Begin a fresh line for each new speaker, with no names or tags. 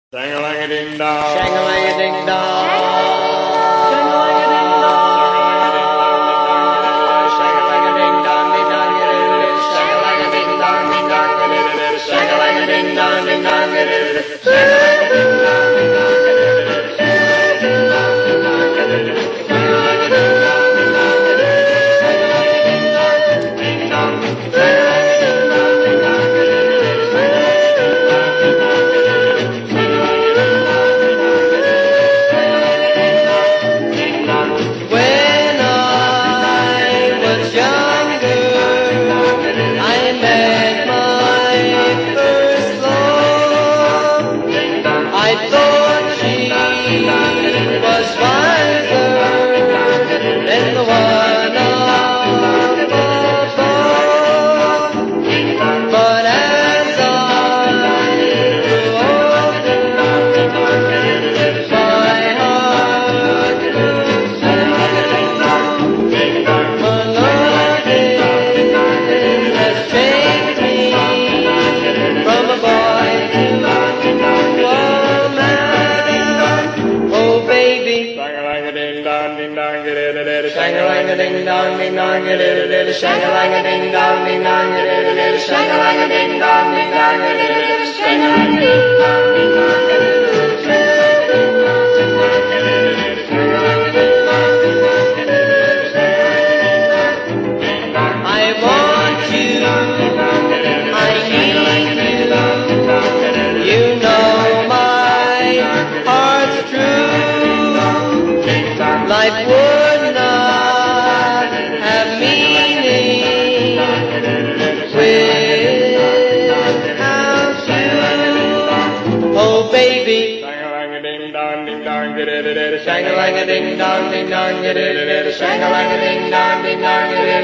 Shang-a-lang-a-ding-dong.
Shang-a-lang-a-ding-dong. I thought she was wiser than the one above. But as I grew older, my heart grew slow. My loving has changed me from a boy to a oh baby,
Shang-a-lang-a-ding-dong, ding-dong, get-it-a-dee,
shang-a-lang-a-ding-dong, ding-dong, get-it-a-dee, shang-a-lang-a-ding-dong, ding-dong, get-it-a-dee, shang-a-lang-a-ding-dong, ding-dong, get-it-a-dee, shang-a-lang-a-ding-dong, ding-dong, I want you, I need you, you know my heart's true. Life would not have meaning without you. Oh baby,
Shang-a-lang-a-ding-dong, ding-dong, get-it-a-dee,
shang-a-lang-a-ding-dong, ding-dong, get-it-a-dee, shang-a-lang-a-ding-dong, ding-dong, get-it-a-dee.